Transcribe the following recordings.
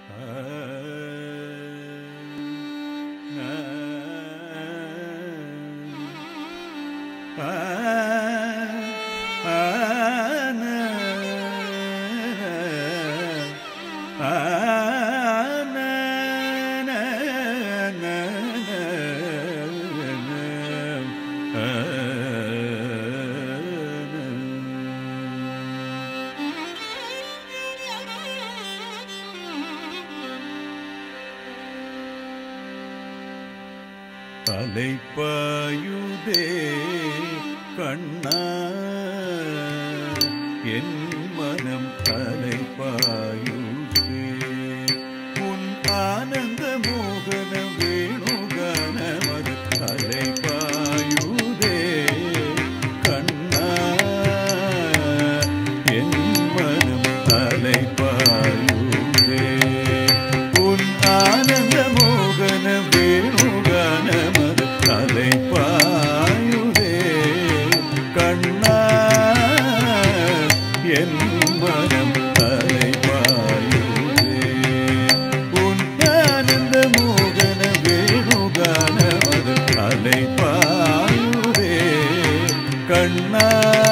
அலைப்பாயுதே கண்ணா என் மனம் அலைப்பாயுதே உன் ஆனந்த மோகன வேணுகானமது அலைப்பாயுதே கண்ணா என் மனம் அலைப்பாயுதே உன் ஆனந்த மோகன வேணுகானமது அலைப்பாயுதே கண்ணா என் மனம் அலைப்பாயுதே உன் ஆனந்த மோகன வேணுகானமது அலைப்பாயுதே கண்ணா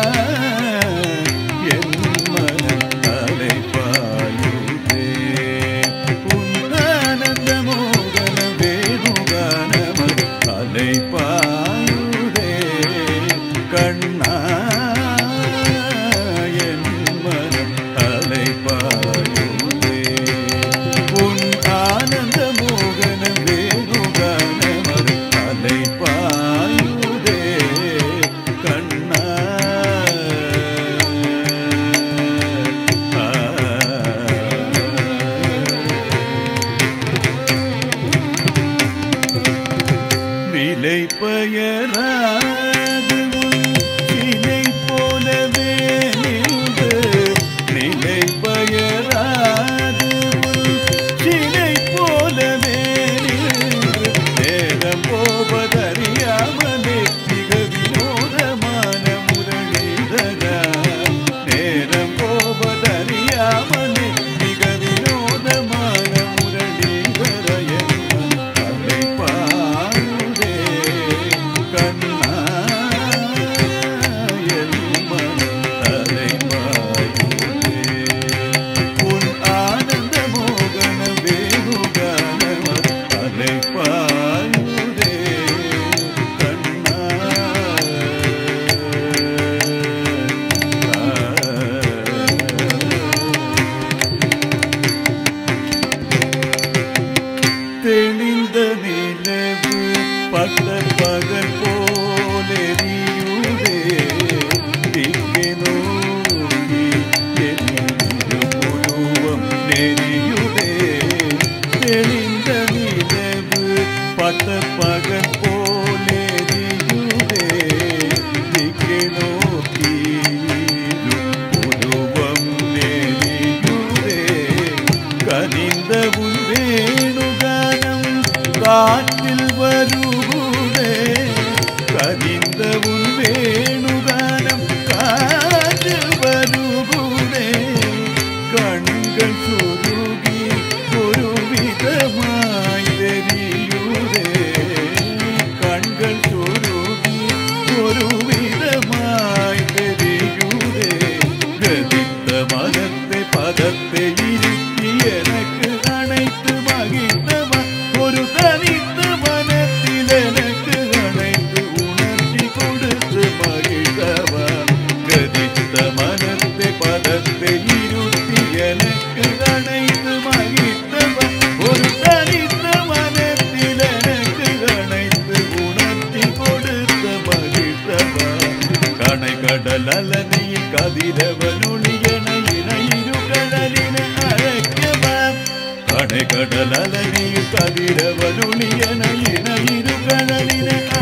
என் மனம் அலைப்பாயுதே உன் ஆனந்த மோகன வேணுகானமது அலைப்பாயுதே கண்ணா என் மனம் அலைப்பாயுதே உன் ஆனந்த மோகன வேணுகானமது அலைப்பாயுதே கண்ணா நிலை பெயராது சிலை போலவே நின்று நிலை பெயராது சிலை போலவே நின்று நேரம் போவதறியாமலே மிக வினோதமான முரளிதரா நேரம் போவதறியாமலே மிக வினோதமான முரளிதர அலைப்பாயுதே கண்ணா என் மனம் அலைப்பாயுதே உன் ஆனந்த மோகன வேணுகானமது அலைப்பாயுதே கண்ணா தெளிந்த நிலவு பட்ட பகல் போலெரியுதே திக்கை நோக்கி எரியுது புருவம் நெறியுதே தெளிந்த நிலவு பட்ட பகல் போலெரியுதே திக்கை நோக்கி புருவம் நெறியுதே கனிந்த உன் வேணுகானம் காற்றில் வருகுதே கனிந்த உன் வேணுகானம் காற்றில் வருகுதே கண்கள் சுருகி ஒரு விதமாய் தெரியுதே கண்கள் சுருகி ஒரு விதமாய் தெரியுதே கதித்த மனத்தை பதத்தை இருத்தி எனக்கு அணைத்து மகிழ்ந்தவா ஒரு தனித்த மனத்தில் எனக்கு அணைத்து உணர்ச்சி கொடுத்து மகிழ்ந்தவா கதித்த மனத்தை பதத்தை இருத்தி எனக்கு அணைத்து மகிழ்ந்தவா ஒரு தனித்த மனத்தில் எனக்கு அணைத்து உணர்ச்சி கொடுத்து மகிழ்ந்தவா கணை கடல் அலனியில் கதிரவனொளியன இணையிரு கடலின அழைக்கவா கணை கடல் அலனியில் கதிரவனொளியன இணையிரு கடலின